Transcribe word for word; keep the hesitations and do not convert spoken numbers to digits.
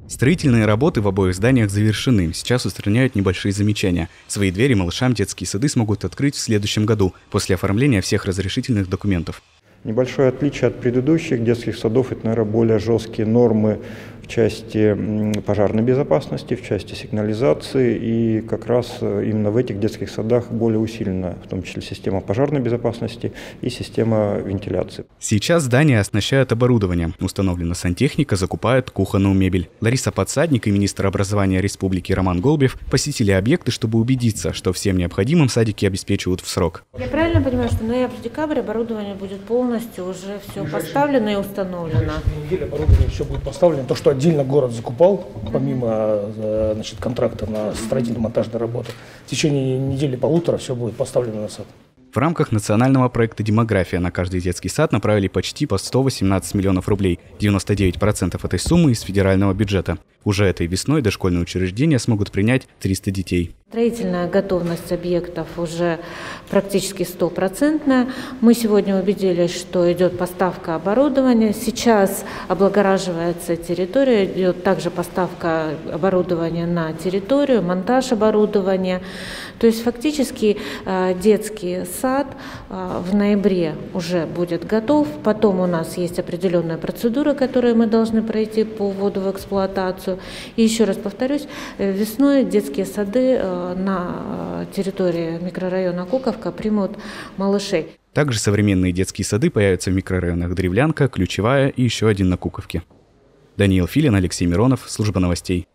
Строительные работы в обоих зданиях завершены. Сейчас устраняют небольшие замечания. Свои двери малышам детские сады смогут открыть в следующем году, после оформления всех разрешительных документов. Небольшое отличие от предыдущих детских садов – это, наверное, более жесткие нормы в части пожарной безопасности, в части сигнализации. И как раз именно в этих детских садах более усилена, в том числе система пожарной безопасности и система вентиляции. Сейчас здания оснащают оборудованием. Установлена сантехника, закупают кухонную мебель. Лариса Подсадник и министр образования республики Роман Голубев посетили объекты, чтобы убедиться, что всем необходимым садики обеспечивают в срок. Я правильно понимаю, что ноябрь-декабрь оборудование будет полностью уже все поставлено и установлено? В неделю оборудование все будет поставлено. То, что отдельно город закупал, помимо значит, контракта на строительно-монтажные работы, в течение недели-полутора все будет поставлено на сад. В рамках национального проекта «Демография» на каждый детский сад направили почти по сто восемнадцать миллионов рублей. девяносто девять процентов этой суммы из федерального бюджета. Уже этой весной дошкольные учреждения смогут принять триста детей. Строительная готовность объектов уже практически стопроцентная. Мы сегодня убедились, что идет поставка оборудования. Сейчас облагораживается территория, идет также поставка оборудования на территорию, монтаж оборудования. То есть фактически детский сад в ноябре уже будет готов. Потом у нас есть определенная процедура, которую мы должны пройти по вводу в эксплуатацию. И еще раз повторюсь, весной детские сады на территории микрорайона Куковка примут малышей. Также современные детские сады появятся в микрорайонах Древлянка, Ключевая и еще один на Куковке. Даниил Филин, Алексей Миронов, служба новостей.